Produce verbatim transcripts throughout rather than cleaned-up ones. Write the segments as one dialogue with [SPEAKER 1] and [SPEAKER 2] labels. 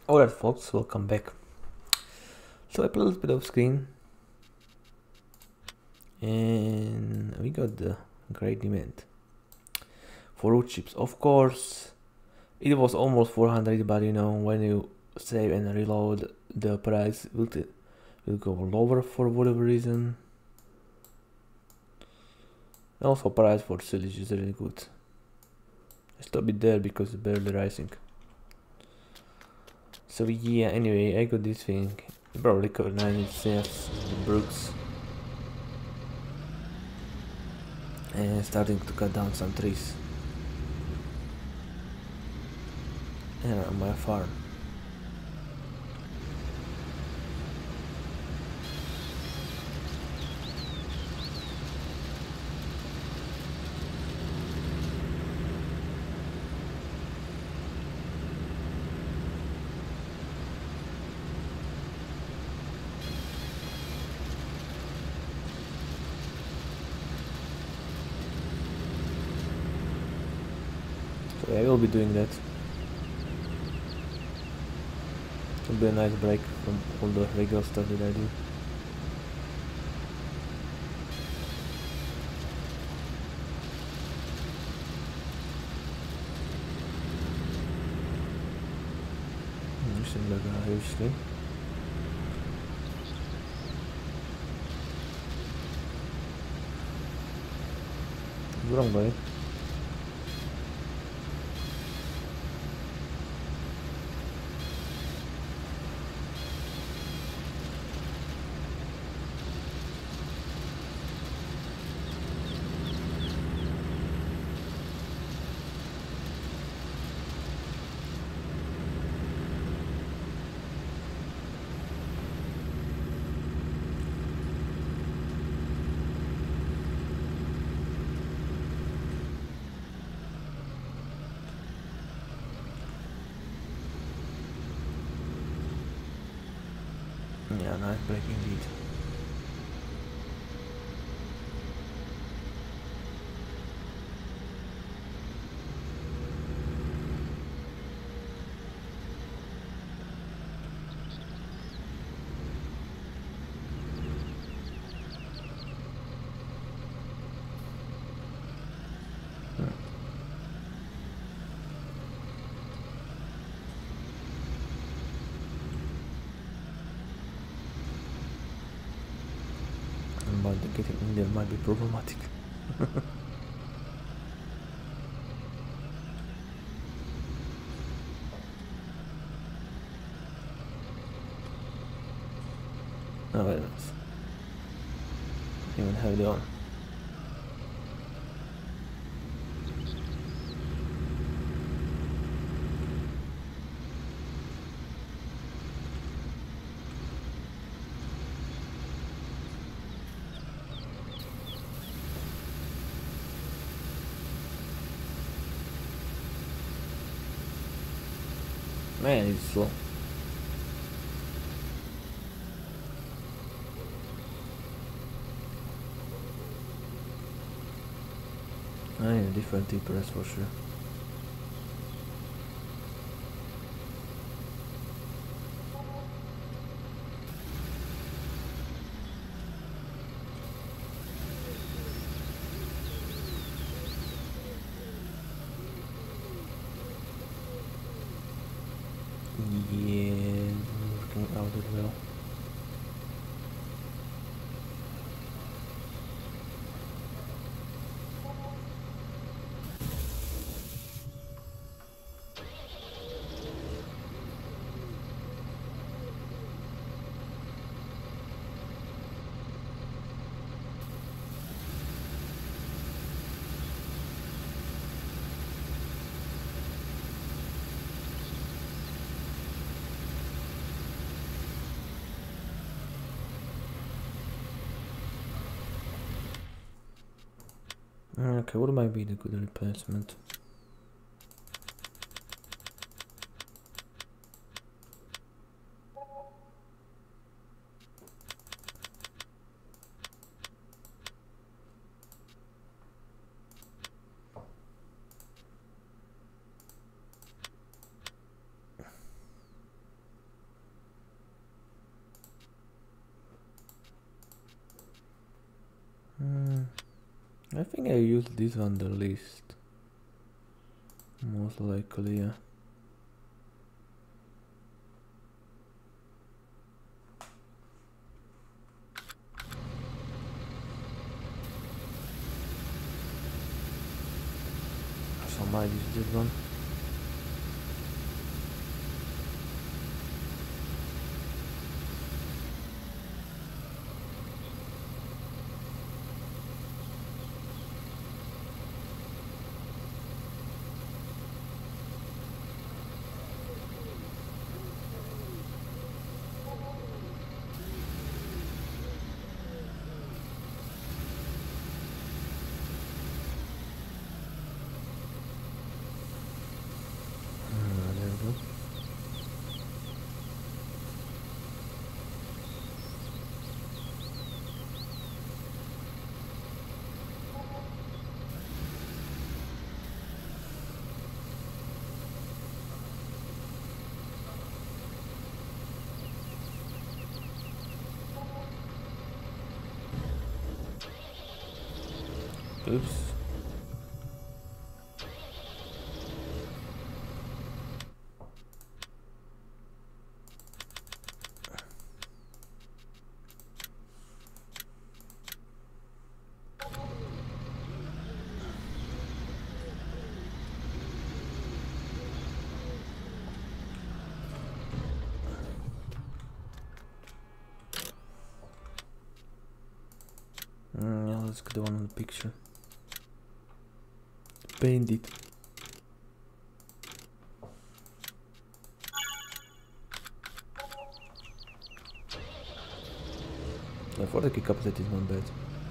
[SPEAKER 1] Alright folks, welcome back. So I played a little bit of screen and we got the great demand for root chips. Of course it was almost four hundred, but you know, when you save and reload, the price will, will go lower for whatever reason. Also price for silage is really good. Stop it there because it's barely rising. So yeah, anyway, I got this thing. You probably recognize it as the Brooks. And starting to cut down some trees. And on my farm. So I will be doing that. It'll be a nice break from all the regular stuff that I do. Seems like a huge thing. Wrong way. Yeah, nice break indeed. But getting in there might be problematic. Oh, very nice. Even have it on. Man, it's slow. I need a different tip press for sure. Yeah, working out as well. Okay, what might be the good replacement? I think I used this on the list. Most likely, yeah. So I might use this one. Ah, there we go. Oops. Mm, yeah, let's get the one on the picture. Paint it. Yeah, for the kick up that is not bad.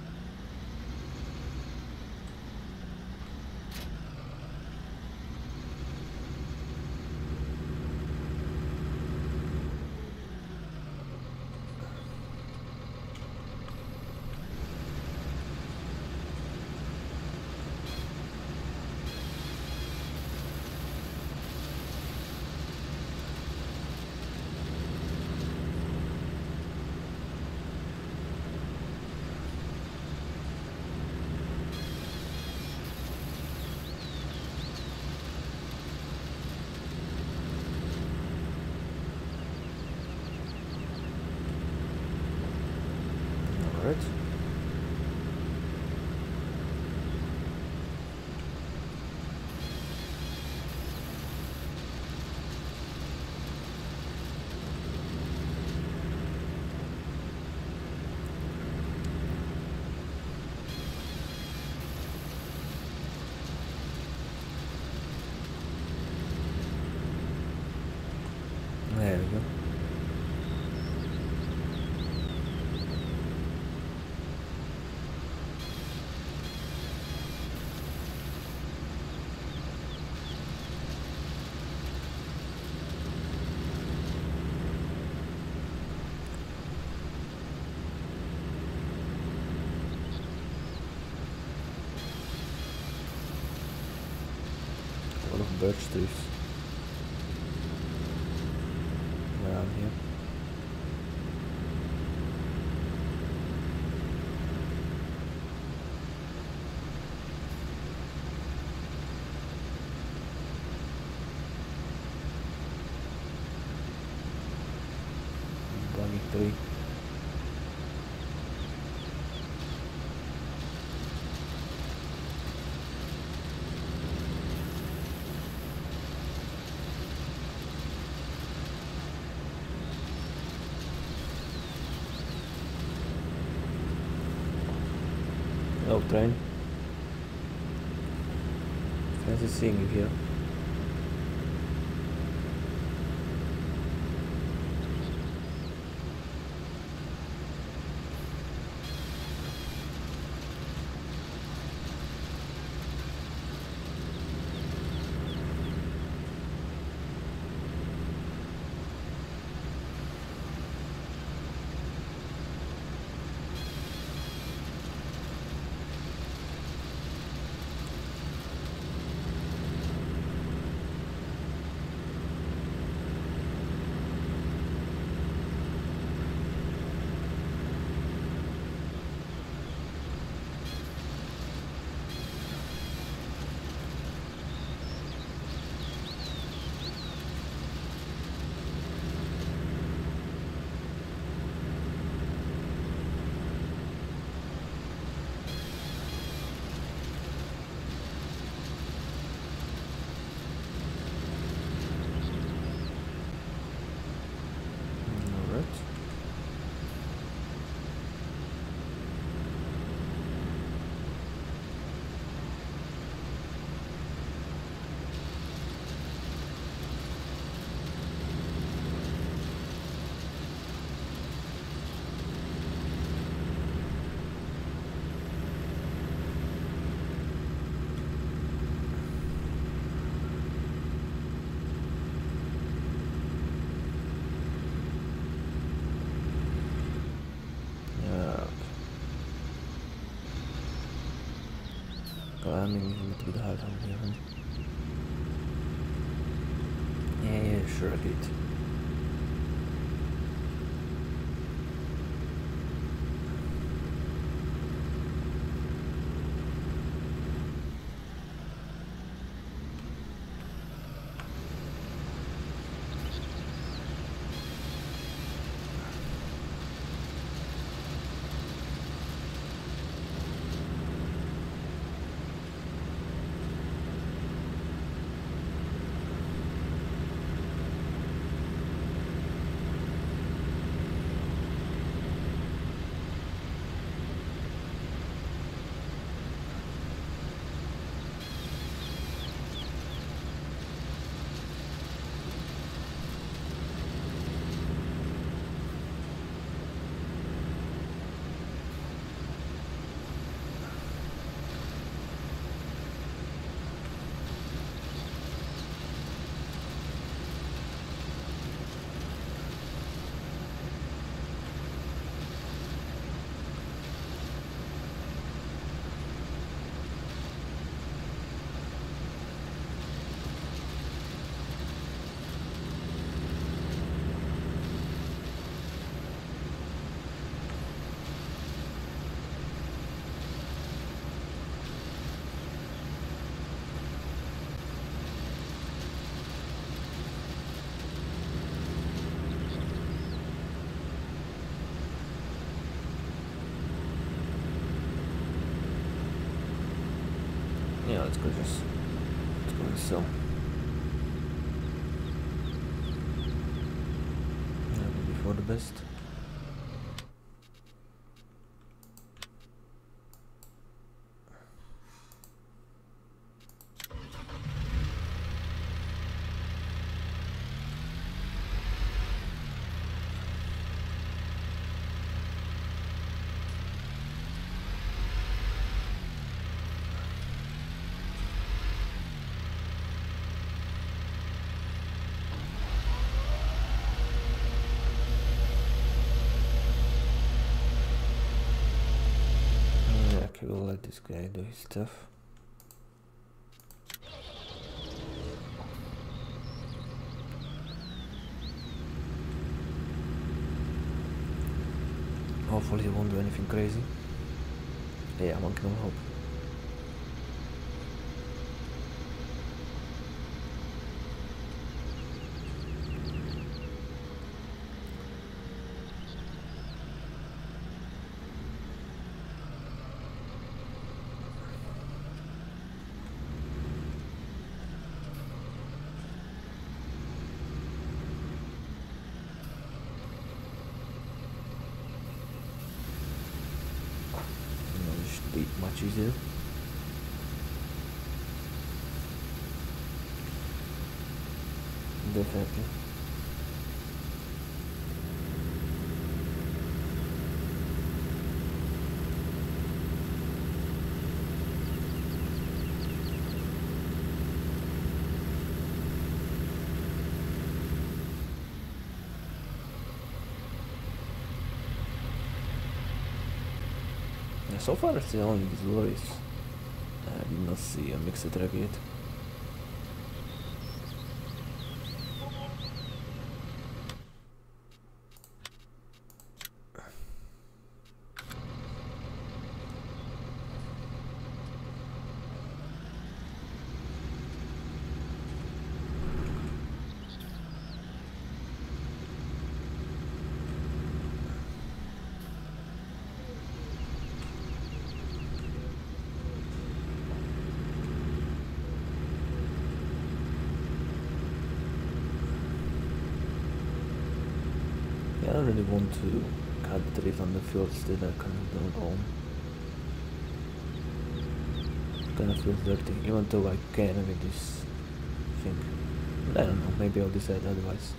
[SPEAKER 1] Alright. There we go. A lot of birch trees around here. Bunny tree. Oh, train. Fancy seeing you here. timing is a little bit hard on here, huh? Yeah, yeah, sure, I get it. Yeah, let's go just let's go and sell. That would be for the best. Okay, we'll let this guy do his stuff. Hopefully he won't do anything crazy. Yeah, one can only hope. Be much easier. Definitely. So far it's only these lorries. I did not see a mixed truck yet. I don't really want to cut the trees on the fields that I kind of don't own. Kind of feels dirty, even though I can with this thing. But I don't know, maybe I'll decide otherwise.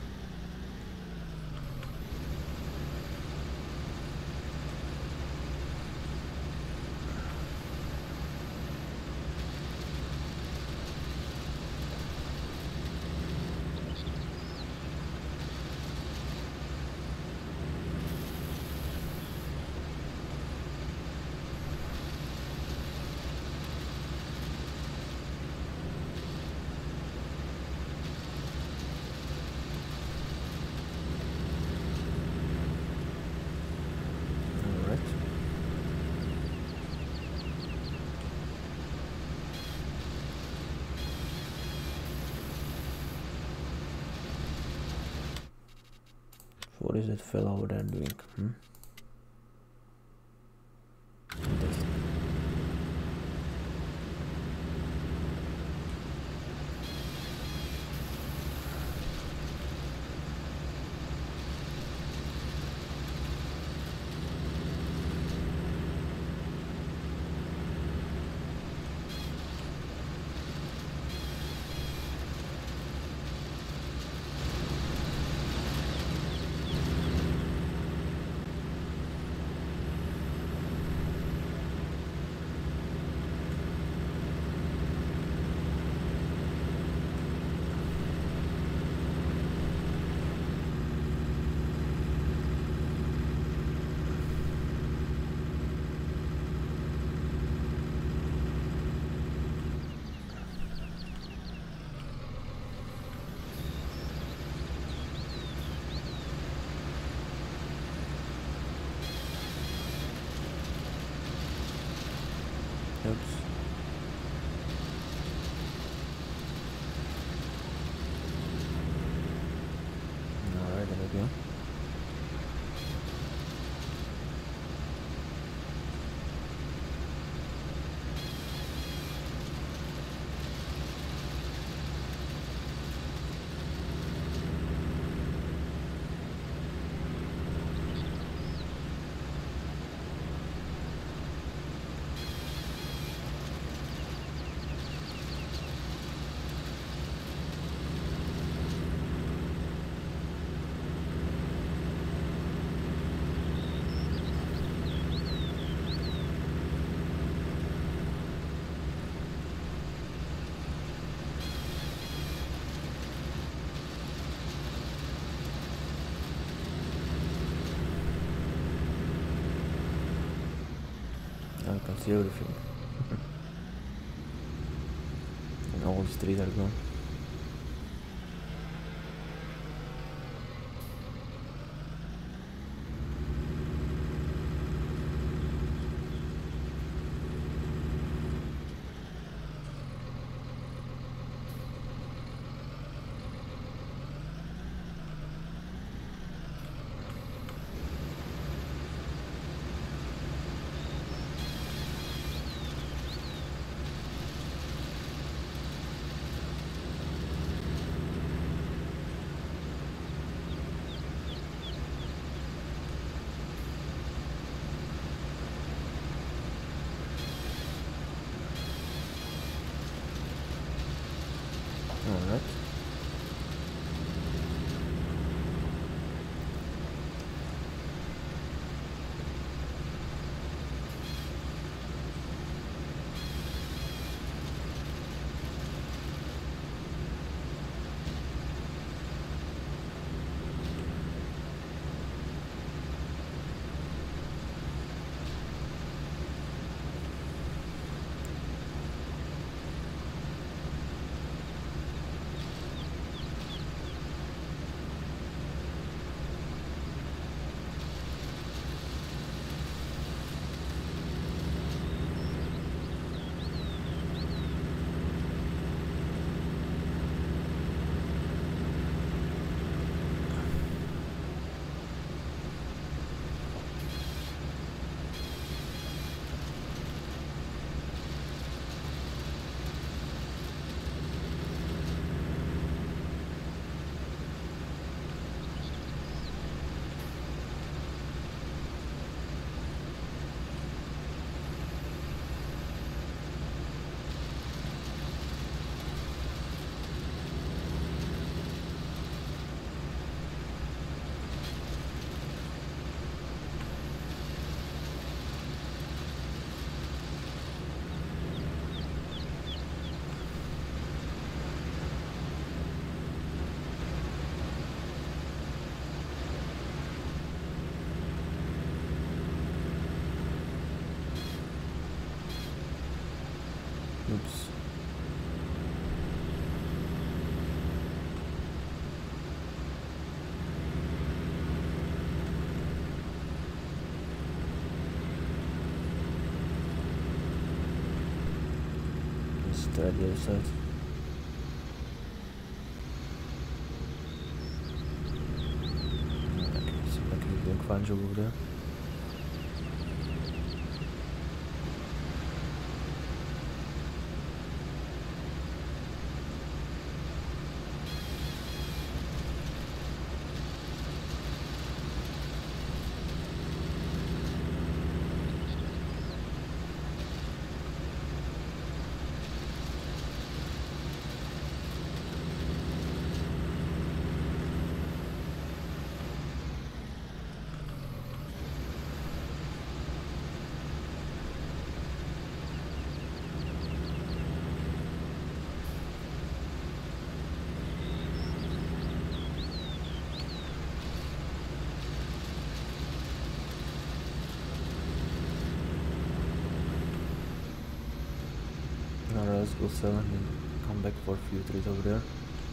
[SPEAKER 1] What is that fellow over there doing? Hmm? Fantastic. Oops. Alright, there we go. I can see everything. And all the trees are gone. Alright. Oops. Let's try the other side. Okay. fun job over there. Now let's go sell and then come back for a few trees over there.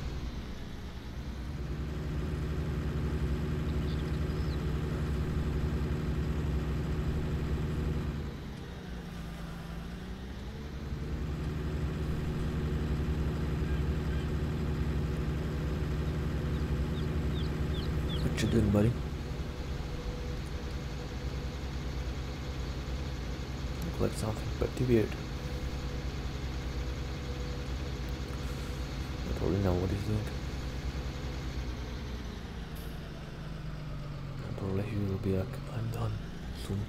[SPEAKER 1] What you doing, buddy? Look like something pretty weird. I don't really know what he's doing. Probably he will be like, I'm done soon.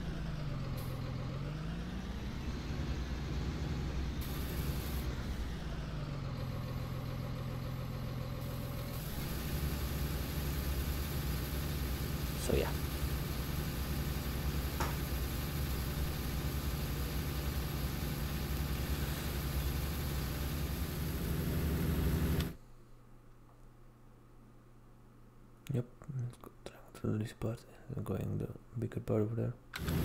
[SPEAKER 1] So yeah. Yep, let's go through this part. I'm going the bigger part over there.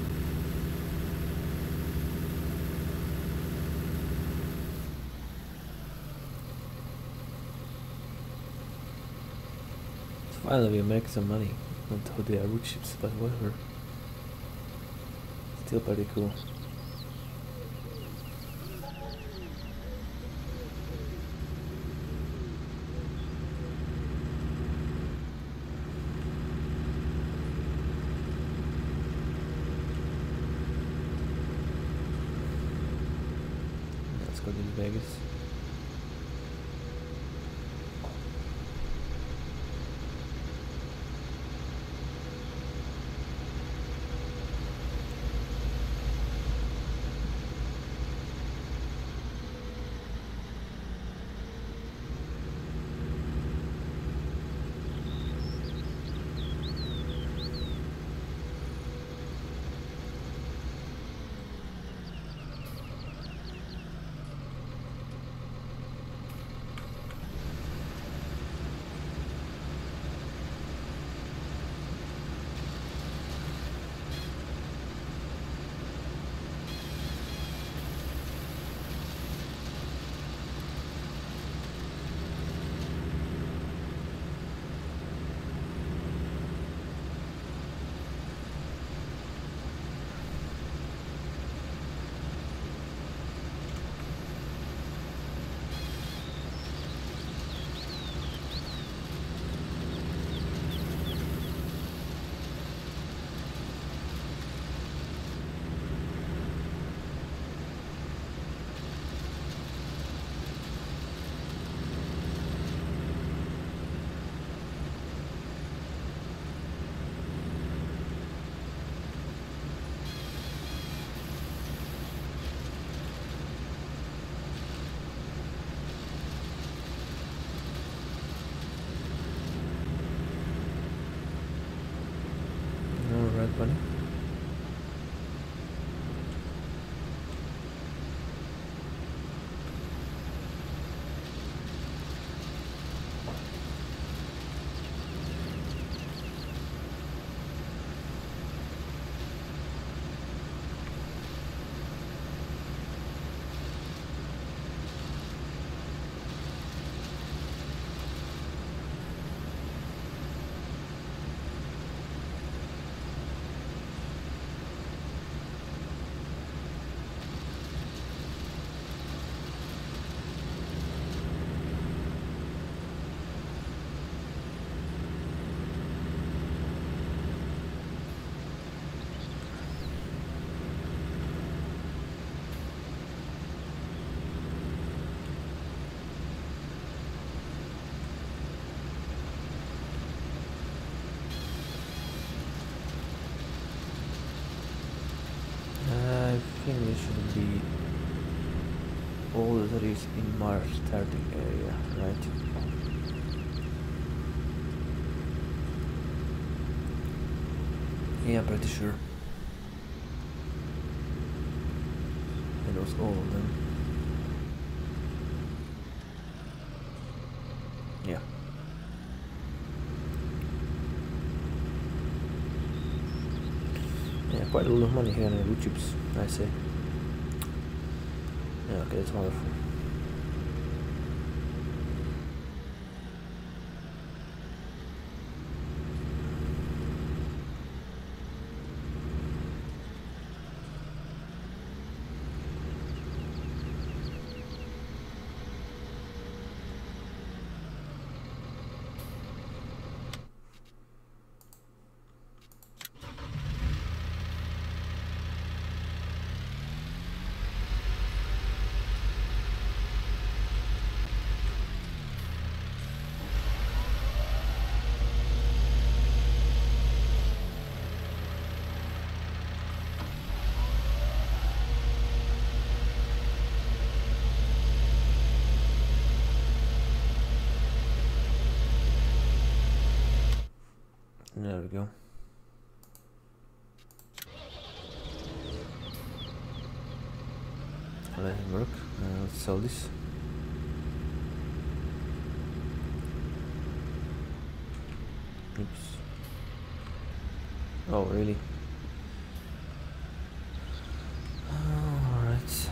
[SPEAKER 1] So finally we make some money. Not how they are wood chips, but whatever. Still pretty cool. Let's go to Vegas. Alright, buddy. this should be all there is in Mars starting area, right? Yeah, pretty sure. It was all of them. Yeah. Yeah, quite a lot of money here in wood chips, I say. Yeah, okay, that's wonderful. There we go. Let it work. Uh, let's sell this. Oops. Oh, really? Alright.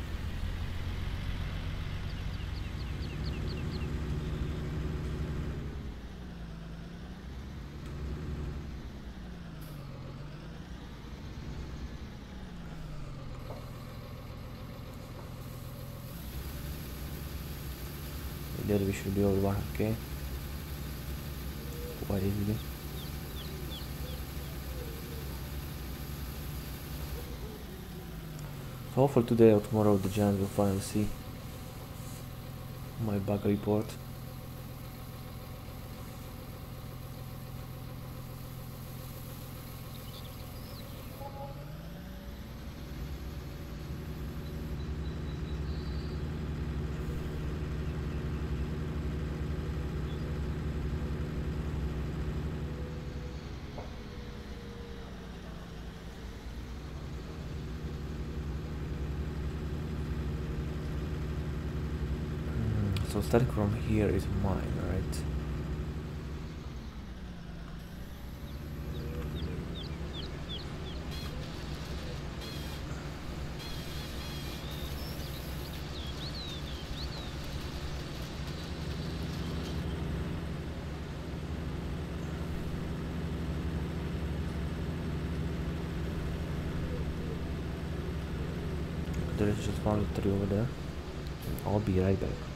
[SPEAKER 1] There we should be over one hundred K. Quite easily. So hopefully today or tomorrow the giant will finally see my bug report. So starting from here is mine, right? There is just one three over there. I'll be right back.